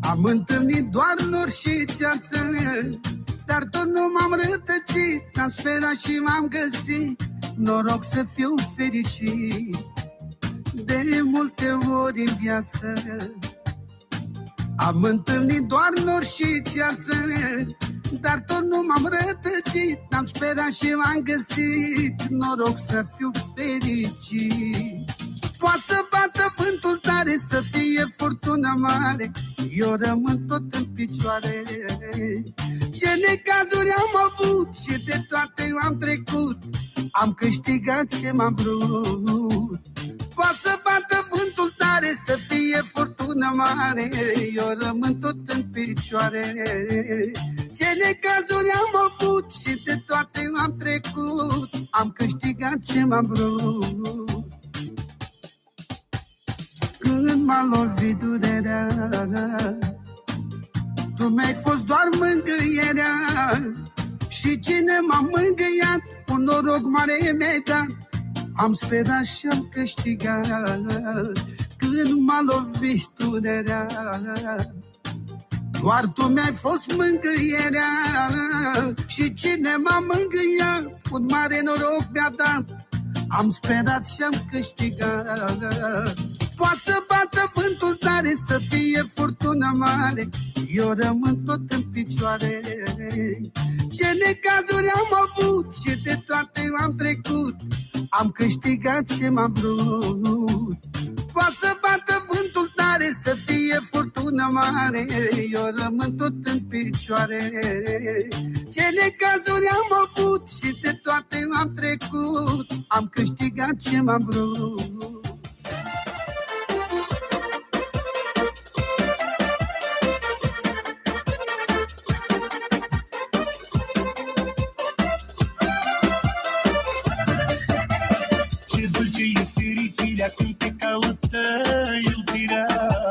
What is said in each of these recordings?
Am întâlnit doar nori și ceață, dar tot nu m-am rătăcit. Am sperat și m-am găsit. Noroc să fiu fericit de multe ori în viață. Am întâlnit doar nori și ceață, dar tot nu m-am rătăcit. Am sperat și m-am găsit. Noroc să fiu fericit. Poate să bată vântul tare, să fie furtuna mare, eu rămân tot în picioare. Ce necazuri am avut și de toate am trecut, am câștigat ce m-am vrut. Poate să bată vântul tare, să fie furtuna mare, eu rămân tot în picioare. Ce necazuri am avut și de toate am trecut, am câștigat ce m-am vrut. Când m-a lovit durerea, tu mi-ai fost doar mângâierea. Și cine m-a mângâiat, un noroc mare mi-ai dat. Am sperat și am câștigat. Când m-a lovit durerea, doar tu mi-ai fost mângâierea. Și cine m-a mângâiat, un mare noroc mi-a dat. Am sperat și am câștigat. Poate să bată vântul tare, să fie furtuna mare, eu rămân tot în picioare. Ce necazuri am avut și de toate am trecut, am câștigat ce m-am vrut. Poate să bată vântul tare, să fie furtuna mare, eu rămân tot în picioare. Ce necazuri am avut și de toate am trecut, am câștigat ce m-am vrut. Ce dulce e fericirea când te caută iubirea.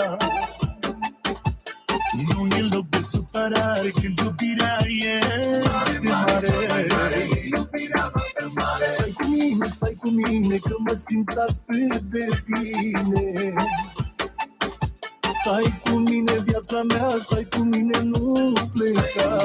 Nu e loc de supărare când iubirea este mare. Stai cu mine că mă simt atât de bine. Stai cu mine viața mea, stai cu mine, nu pleca.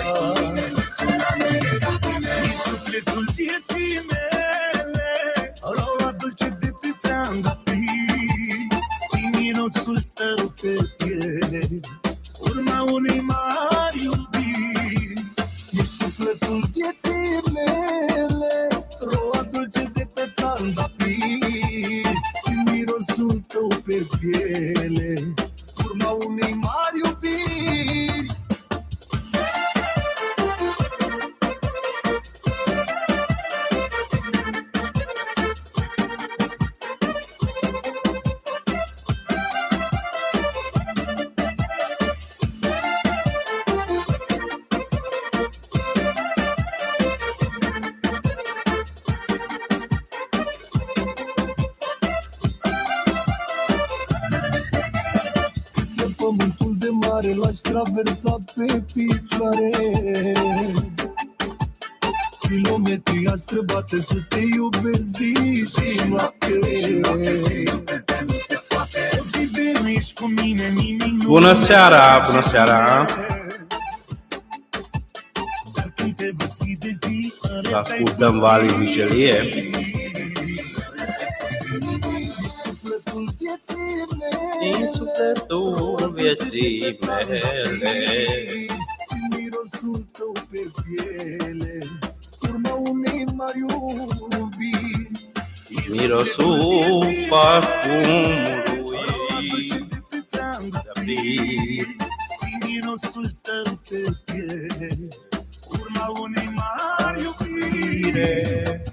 E sufletul vieții mele, aroa dulce de pe trandafiri, simt mirosul tău pe piele, urma unei mari iubiri. E sufletul vieții mele, roa dulce de pe trandafiri, simt mirosul tău pe piele, urma unei mari iubiri. Pământul de mare l-aș traversa pe picioare, kilometri aș străbate să te iubesc zi și noapte. Zi de nu ești cu mine, nimic nu. Bună seara, bună seara. Dar când te văd zi de zi, ascultăm Vali Vigelie. Din sufletul vieții mele, simt mirosul tău pe piele, urma unei mari iubiri. mirosul parfumului de trandafiri, simt mirosul tău pe piele, urma unei mari iubiri.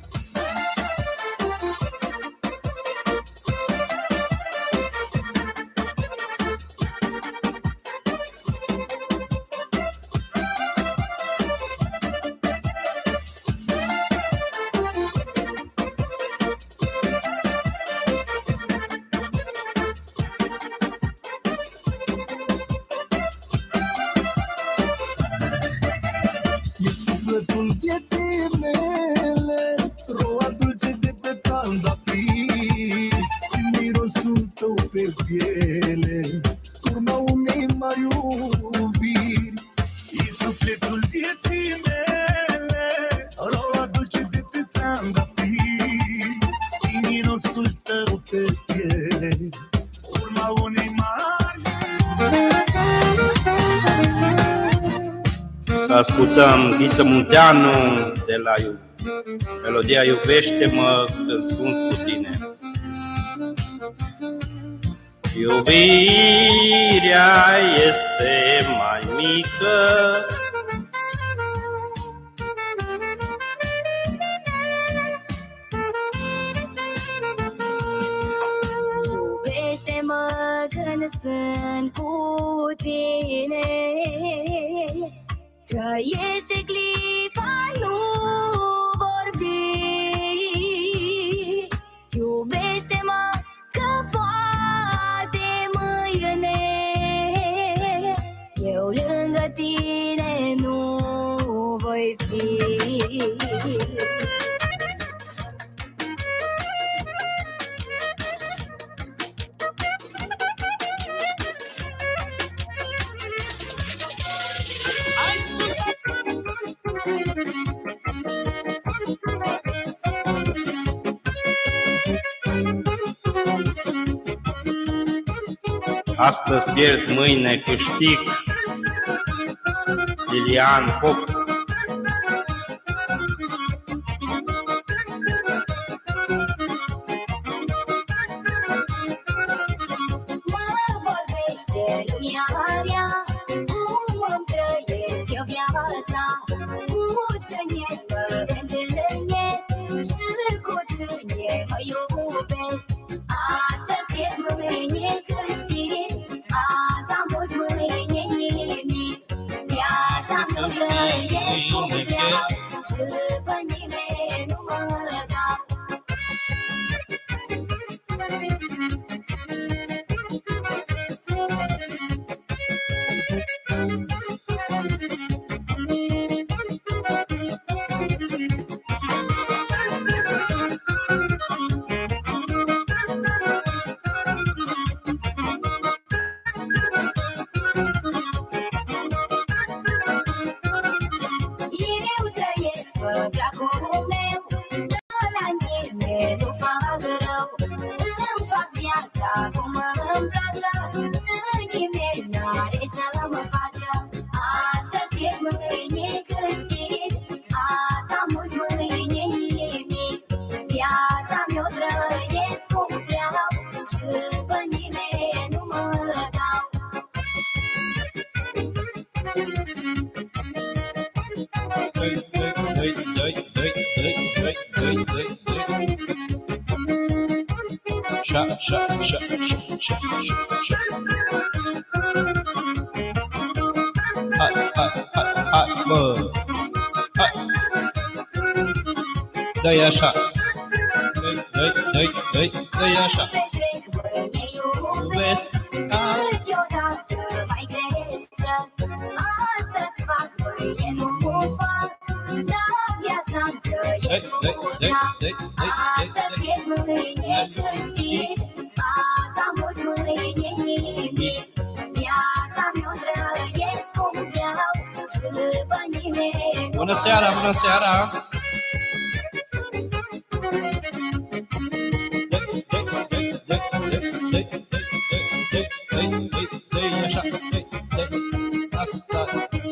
Sufletul vieții mele, roa dulce de pe trandafiri, simt mirosul tău pe piele, urma unei mari vieții mele, roa dulce de pe trandafiri, simt mirosul tău pe piele, urma unei mari. Să ascultăm Ghiță Munteanu de la melodia Iubește-mă când sunt cu tine. Iubirea este mai mică Iubește-mă când sunt cu tine, trăiește clipa, nu vorbi. Iubește-mă că poate mâine eu lângă tine nu voi fi. Astăzi pierd, mâine câștig. Lilian Pop. Mă vorbește lumea rea, cum îmi trăiesc eu viața, cu cine mă întâlnesc și cu cine mă iubesc. Astăzi pierd, mâine câștig, azi am mult, mâine nimic. Viața mea trăiesc cum vreau și pe nimeni nu mă dau. Eu trăiesc pe placul meu, dar la nimeni nu fac rău. Îmi fac viața cum îmi place și nimeni n-are ce mă face. Astăzi pierd, mâine câștig, azi am mult, mâine nimic. Viața mea trăiesc cum vreau și pe nimeni nu mă dau. Sha sha sha sha sha sha sha. Hai hai hai hai bă. Hai. Dă-i așa. Dă-i așa. Iubesc. Câteodată mai greșesc, astăzi fac, mâine nu fac, dar viața-mi trăiesc cu ea. Astăzi pierd, mâine câștig, azi am mult, mâine nimic. Viața mea trăiesc cum vreau și pe nimeni. Bună seara, bună seara. Așa. Asta.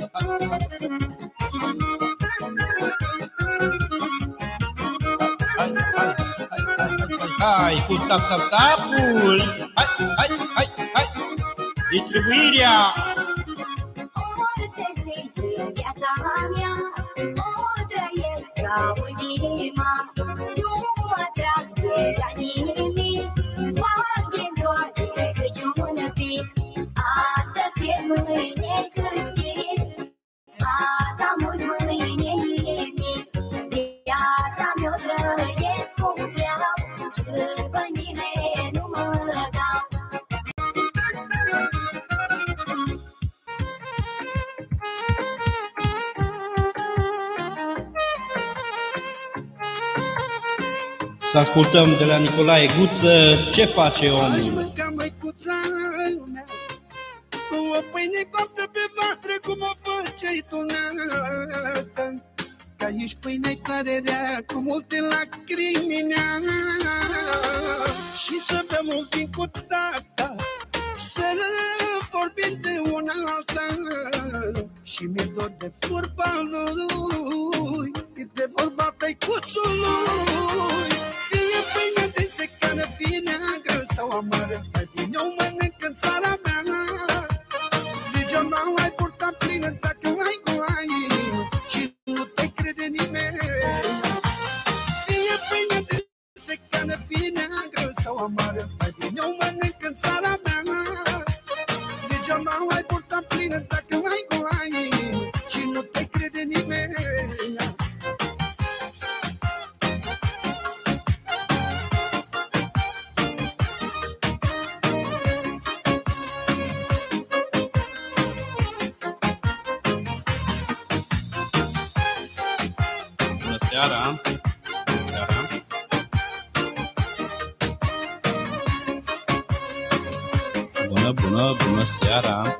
Hai, cu tap-tap-tapul. Hai. Distribuirea. Orice zici în viața mea, o trăiesc ca ultima. Nu mă trag de la nimic, fac din toate câte un pic. Astăzi pierd, mâine câștig, azi am mult, mâine nimic. Viața mea trăiesc cum vreau și pe nimeni nu mă dau. Să ascultăm de la Nicolae Guță ce face Aș omul. mânca măicuța mea cu o pâine coaptă pe vatră, cum o făceai tu, pâine tare rea, cu multe lacrimi, și să bem un vin cu tata, să vorbim de una alta. Și mi-e dor de vorba lui, de vorba tăicuțului. Fie pâine de secară, fie neagră sau amară, mai bine o mănânc în țara mea. Degeaba ai purta plină dacă ai goaie și nu te crede nimeni. Fie pâine de secară, fie neagră sau amară, mai bine o mănânc în țara mea. Degeaba ai purta plină dacă ai goaie și nu te crede nimeni. Bună seara! Bună seara! Bună seara!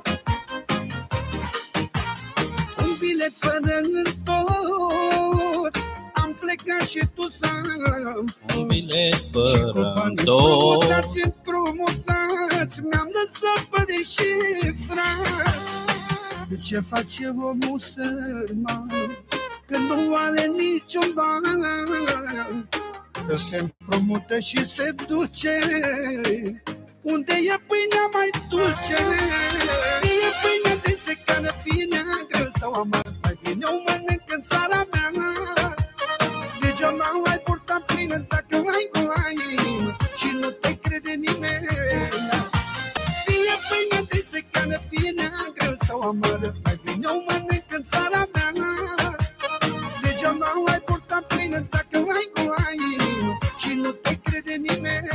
Un bilet fără întorc, am plecat și tu să-mi Un bilet și cu fără banii întorc. împrumutați, mi-am lăsat părinți și frați. De ce face omul sărman când nu are niciun ban? Că se împrumută și se duce unde e pâinea mai dulce. Fie pâine de secară, fie neagră sau amară, mai bine o mănânc în țara mea. Degeaba ai purta plină dacă ai goaie și nu te crede nimeni. Fie pâine de secară, fie neagră sau amară, mai bine o mănânc în țara mea. Degeaba ai purta plină dacă ai goaie și nu te crede nimeni.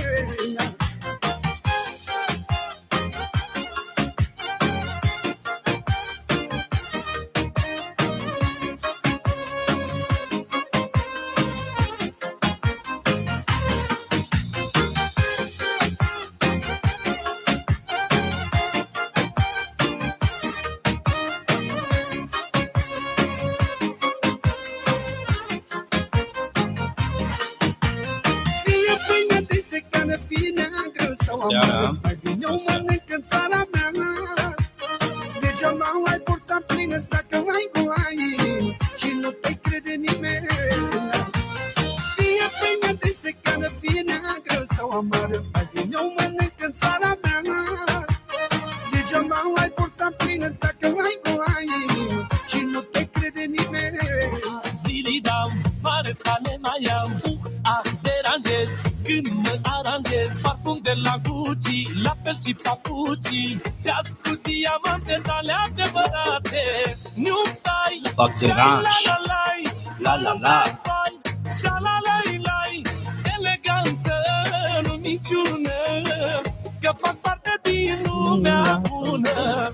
Seara. Mai bine o mănânc în țara mea. Degeaba ai purta plină dacă ai goaie și nu te crede nimeni. Fie pâine de secară, fie neagră sau amară, mai bine o mănânc în țara mea. Degeaba ai purta plină dacă ai goaie și nu te crede nimeni. Zilidam, mare tale mai am. Deranjez când mă aranjez. Parfum de la Gucci, la fel și papucii. Ceas cu diamante tale adevărate. Nu stai, Fac deranj. La la la. Șalalai, eleganță, nu minciună, că fac parte din lumea bună.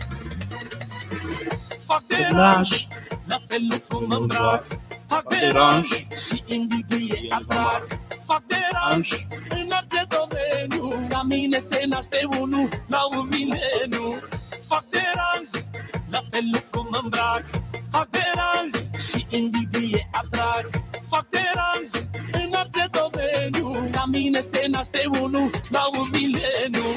Fac deranj, la fel cum îmbrac. Fac deranj și invidie atrag. Fac deranj în orice domeniu. Ca mine se naște unul la un mileniu. Fac deranj, la fel cum îmbrac. Fac deranj și invidie atrag. Fac deranj în orice domeniu. Ca mine se naște unul la un mileniu.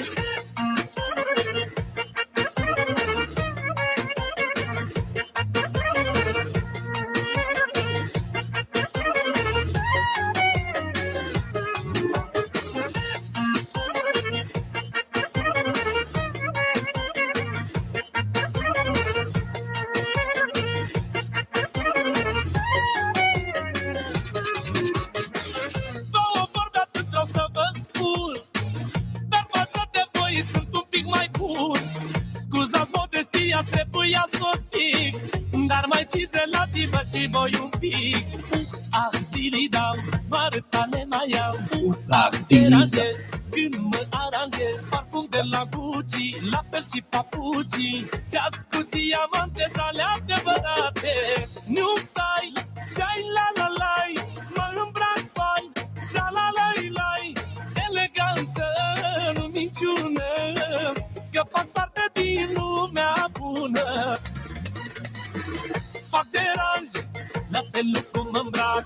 Trebuia sosi, dar mai cizelați-vă și voi un pic. Dilidam, mare tale mai am. Deranjez când mă aranjez. Parfum de la Gucci, la fel și papucii. Ceas cu diamante tale adevărate. Nu stai, shai la la lai, mă îmbrac fain, șalalai, eleganță, nu minciună, că fac parte din lumea bună. Fac deranj, la fel cum îmbrac.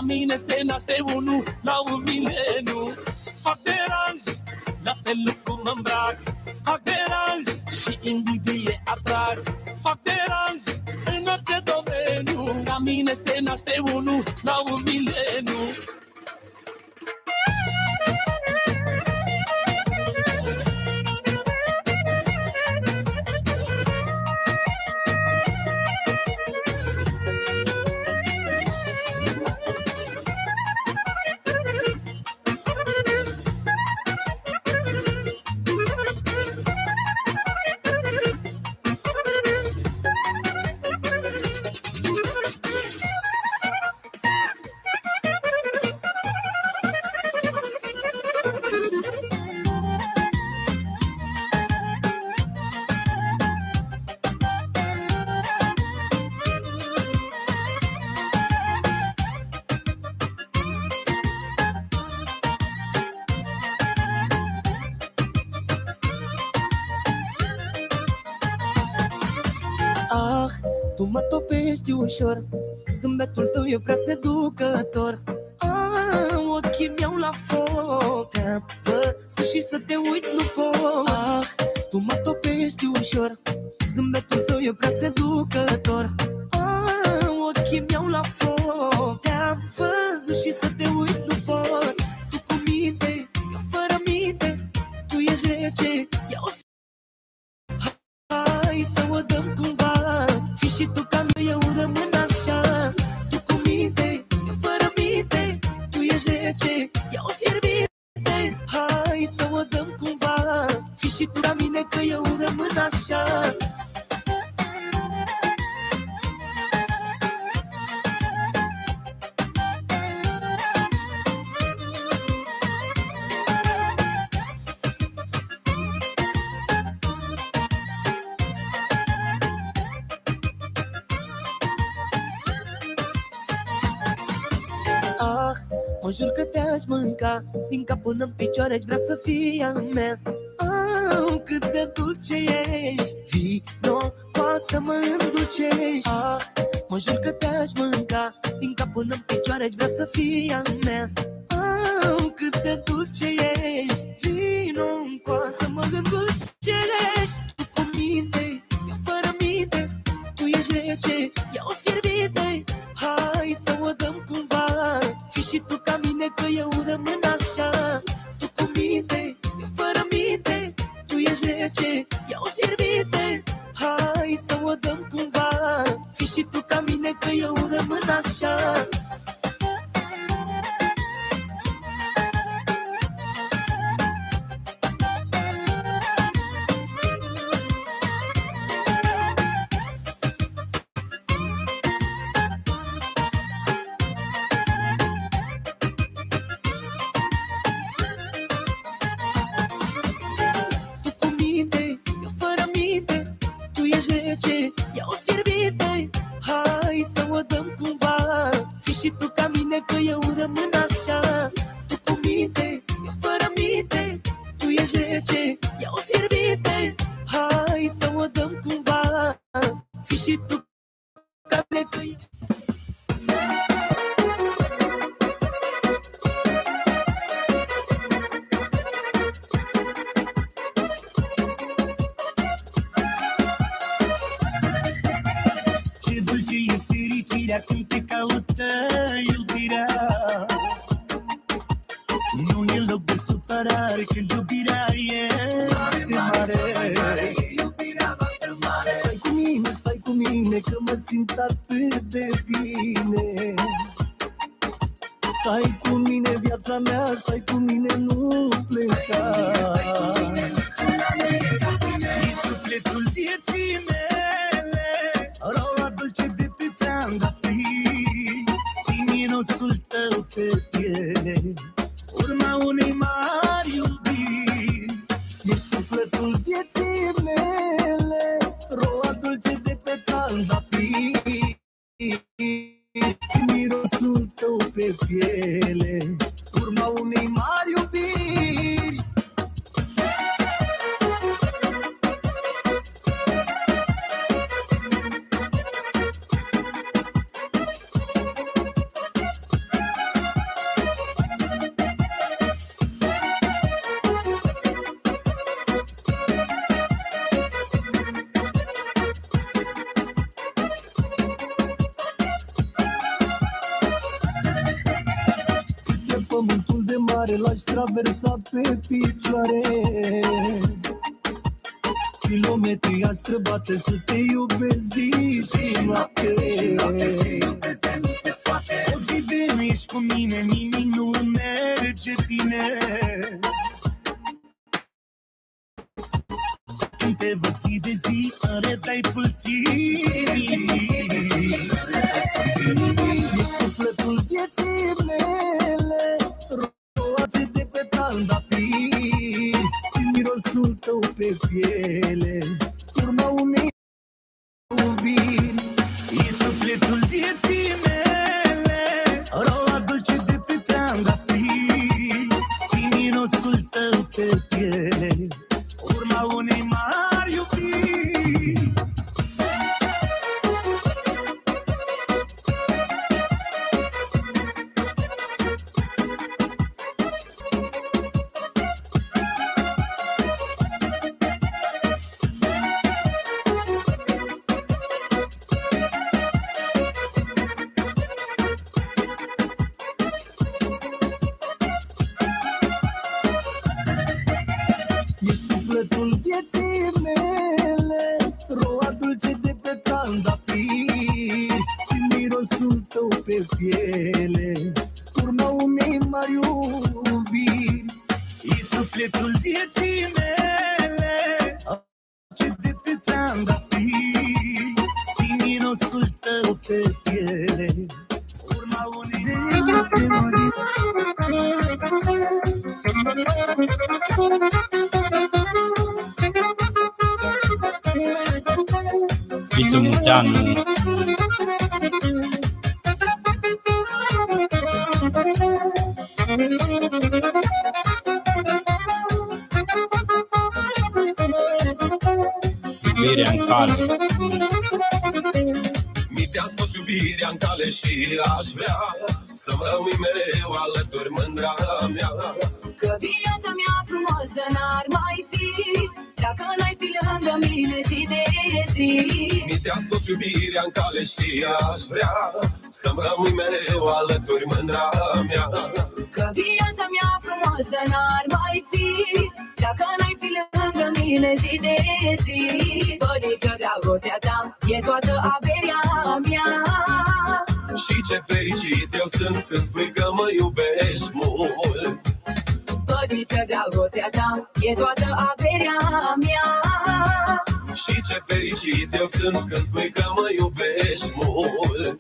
mine se naște unul la un mileniu. Fac deranj, la fel cum mă îmbrac. Fac deranj și invidie atrag. Fac deranj în orice domeniu. La mine se naște unul la un mileniu. Tu mă topești ușor, zâmbetul tău e prea seducător. Ochii mi-au la foc, te-am văzut și să te uit nu pot. Tu mă topești ușor, zâmbetul tău e prea seducător. Ochii mi-au la foc, te-am văzut și să te uit nu pot. Tu cu minte, eu fără minte, tu ești rece, ia o hai să o dăm cumva. Fii și tu ca mine, eu rămân așa. Tu cu minte, eu fără minte, tu ești rece, ia o fierbinte. Hai să o dăm cumva. Fii și tu ca mine, că eu rămân așa. Mă jur că te-aș mânca din cap până în picioare, aș vrea să fii a mea. Cât de dulce ești, vino, poți să mă îndulcești. Mă jur că te-aș mânca din cap până în picioare, aș vrea să fii a mea. Cât de dulce ești, vino, poți să mă îndulcești. Tu cu minte, eu fără minte, tu ești rece, ia o fierbinte. Hai să o dăm cumva. Fii și tu ca mine, că eu rămân așa. Tu cu minte, eu fără minte, tu ești rece, ia o fierbinte. Hai să o dăm cumva. Fii și tu ca mine, că eu rămân așa. Și tu ca mine, că eu rămân așa. Tu cu minte, eu fără minte, tu ești rece, ia o fierbinte. Hai să o dăm cumva. Fii și tu ca mine, că eu... Ce dulce e fericirea când te caută iubirea. Nu e loc de supărare când iubirea este mare. Stai cu mine, că mă simt atât de bine. Stai cu mine, viața mea, stai cu mine, nu pleca. E sufletul vieții mele, roa dulce de pe trandafiri, simt mirosul tău pe piele, urma unei mari iubiri. E sufletul vieții mele, roa dulce de pe trandafiri, simt mirosul tău pe piele, urma unei mari iubiri. mare l-aș traversa pe picioare. Kilometri aș străbate să te iubesc zi și noapte. O zi de nu ești cu mine, nimic nu merge bine. Când te văd zi de zi, îmi redai pulsirii. E sufletul vieții mele, roage de pe trandafiri. Simt mirosul tău pe piele, urma unei iubiri. E sufletul vieții mele, roa dulce de pe trandafiri. Simt mirosul tău pe piele, urma unei mari iubiri. E sufletul vieții mele, roa dulce de pe trandafiri. Simt mirosul tău pe piele, urma unei mari iubiri. E sufletul vieții mele, ce de pe trandafiri. Simt mirosul tău pe piele, urma unei mari. Ghiță Munteanu. Iubirea în cale. Mi te-a scos iubirea în cale și aș vrea să-mi rămâi mereu alături, mândra mea. Că viața mea frumoasă n-ar mai fi dacă n-ai fi lângă mine zi de zi. Mi te-a scos iubirea în cale și aș vrea să-mi rămâi mereu alături, mândra mea. Că viața mea frumoasă n-ar mai fi dacă n-ai fi lângă mine zi de zi. Băniță, dragostea ta e toată averia mea. Și ce fericit eu sunt când spui că mă iubești mult. Băniță, dragostea ta e toată averia mea. Și ce fericit eu sunt când spui că mă iubești mult.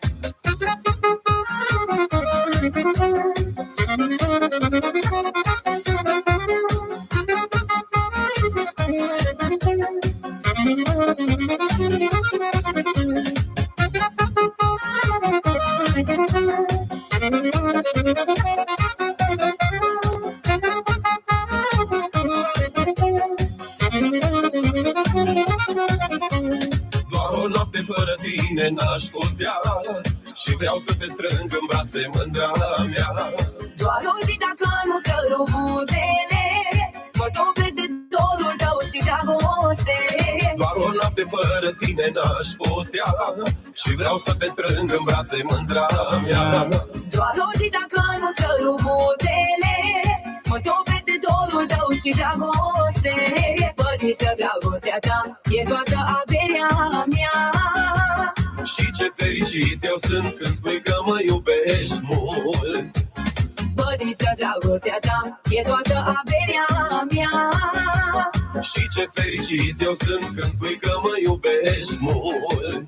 Doar o noapte fără tine n-aș putea și vreau să te strâng în brațe, mândra mea. Doar o zi dacă nu sărup buzele, mă topesc de dorul tău și dragoste. Doar o noapte fără tine n-aș putea și vreau să te strâng în brațe, mândra mea. Doar o zi dacă nu sărup buzele, mă topesc de dorul tău și dragoste. Băniță, dragostea ta e toată averia mea. Și ce fericit eu sunt când spui că mă iubești mult. Băniță, dragostea ta e toată averia mea. Și ce fericit eu sunt când spui că mă iubești mult.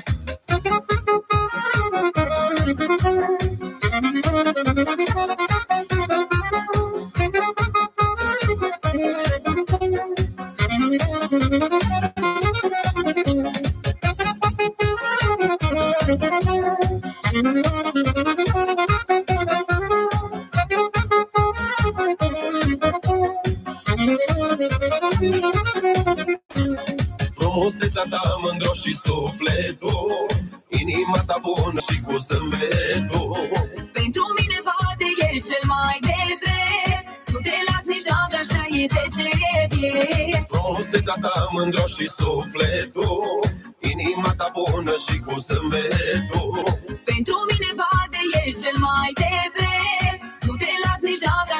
Frumusețea ta mândro și sufletul, inima ta bună și cu zâmbetul. Pentru mine, Vade, ești cel mai de preț. Nu te las nici dacă aș trăi 10 vieți. Frumusețea ta mândro și sufletul, inima ta bună și cu zâmbetul. Pentru mine, Vade, ești cel mai de preț. Nu te las nici dacă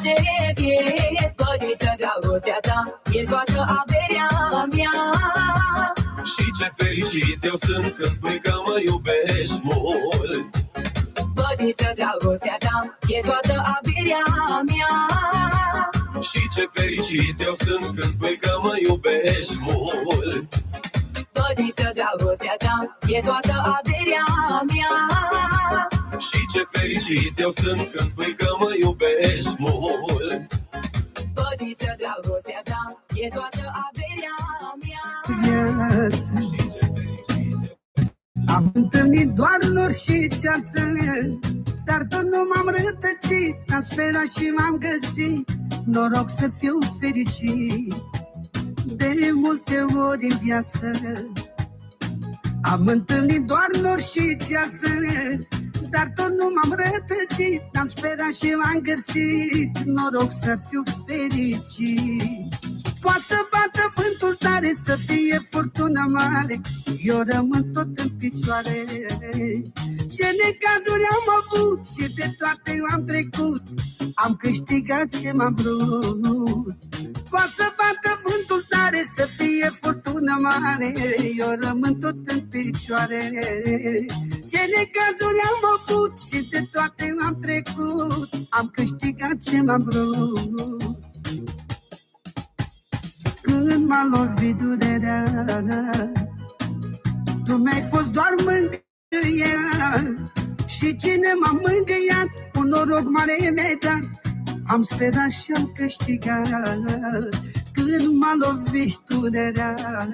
vieți. Bădiță, dragostea ta e toată averia mea. Și ce fericit eu sunt când spui că mă iubești mult. Bădiță, dragostea ta e toată averia mea. Și ce fericit eu sunt când spui că mă iubești mult. Bădiță, dragostea ta e toată averia mea. Și ce fericit eu sunt când spui că mă iubești mult. Bădiță, dragostea ta e toată averia mea. Viață. Am întâlnit doar nori și ceață, dar tot nu m-am rătăcit. Am sperat și m-am găsit. Noroc să fiu fericit. De multe ori în viață am întâlnit doar nori și ceață, dar tot nu m-am rătăcit. Am sperat și m-am găsit. Noroc să fiu fericit. Poate să bată vântul tare, să fie furtună mare, eu rămân tot în picioare. Ce necazuri am avut și de toate am trecut, am câștigat ce m-am vrut. Poate să bată vântul tare, să fie furtună mare, eu rămân tot în picioare. Ce necazuri am avut și de toate am trecut, am câștigat ce m-am vrut. Când m-a lovit durerea, tu mi-ai fost doar mângâiat. Și cine m-a mângâiat, un noroc mare mi-ai dat. Am sperat și am câștigat. Când m-a lovit durerea,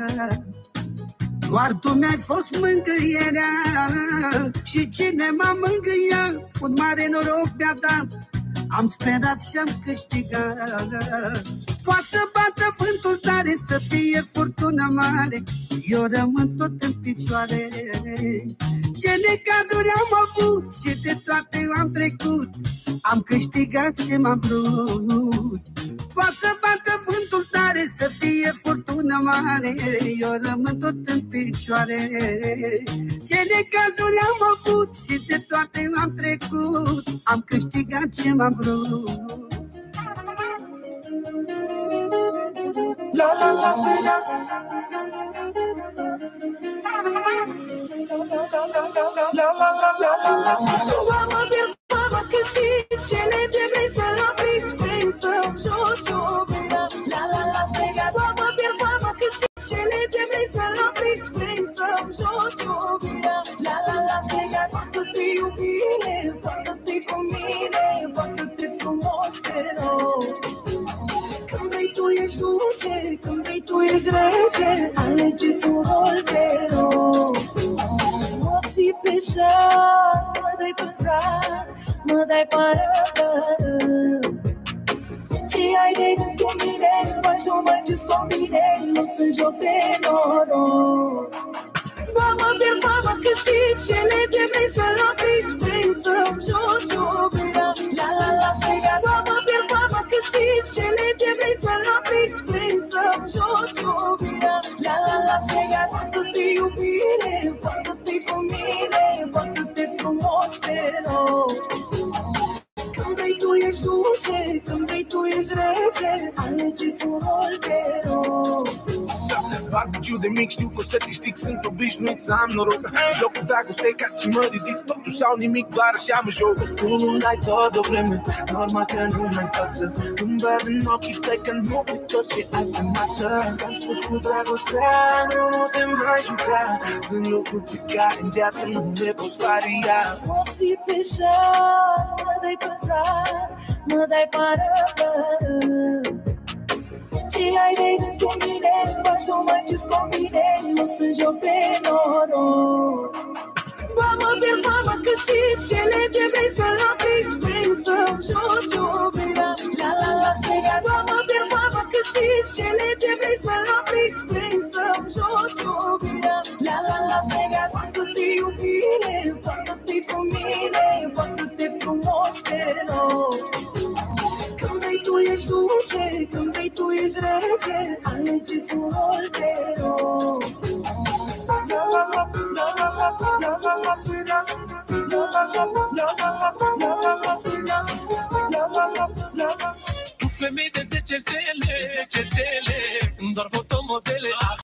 doar tu mi-ai fost mângâierea. Și cine m-a mângâiat, un mare noroc mi-a dat. Am sperat și am câștigat. Poate să bată vântul tare, să fie furtună mare, eu rămân tot în picioare. Ce necazuri am avut și de toate am trecut, am câștigat ce m-am vrut. Poate să bată vântul tare, să fie furtună mare, eu rămân tot în picioare. Ce necazuri am avut și de toate am trecut, am câștigat ce m-am vrut. La la Las Vegas. La la la la la Las Vegas. Mama, pierd, mama, câștigi ce lege vrei să aplici, vrei să-mi joci iubirea. La la Las Vegas. Mama, pierd, mama, câștigi ce lege vrei să aplici, vrei să-mi joci iubirea. La la Las Vegas. Poartă-te iubire, poartă-te cu mine, poartă-te frumos, te rog. Când vrei tu ești dulce, când vrei tu ești rece, alege-ți un rol, te rog. Mă ții pe șar, mă dai pânzar, mă dai pară. Ce ai de gând cu mine, faci numai ce-ți convine, nu sunt joc de noroc. Mama, pierzi, mama, câștigi, ce lege vrei să aplici, vrei să-mi joci iubirea. La la Las Vegas. Mama, pierzi, mama, câștigi, ce lege vrei să aplici, vrei să-mi joci iubirea. La la Las Vegas. Poartă-te iubire, poartă-te cu mine, poartă-te frumos, te rog. Când vrei tu ești dulce, când vrei tu ești rece, alege-ți un rol, te rog. Bag-giu de mic, știu că o să câștig, sunt obișnuit să am noroc. Joc cu dragoste ca și mă ridic, totul sau nimic, doar așa mă joc. Tu nu-mi dai tot o vreme, normal că nu mai pasă. Când văd în ochii tăi că nu uit tot ce ai pe masă. Ți-am spus cu dragostea, nu te mai juca. Sunt lucruri pe care în viață nu le poți paria. Mă ții pe șar, mă dai pânzar, mă dai pară. Ce ai de gând cu mine, faci numai ce-ți convine, nu sunt joc de noroc. Mama, pierzi, mama, câștigi, ce lege vrei să aplici, vrei să-mi joci iubirea. La la Las Vegas. Mama, pierzi, mama, câștigi, ce lege vrei să aplici, vrei să-mi joci iubirea. La la Las Vegas. Poartă-te iubire, poartă-te cu mine, poartă-te frumos, te rog. Când vrei tu ești dulce, când vrei tu ești rece, alege-ți un rol, te rog. La la la la la la la la Las Vegas. La la la la la la la la Las Vegas. La la la la la. femei de 10 stele, 10 stele. Doar fotomodel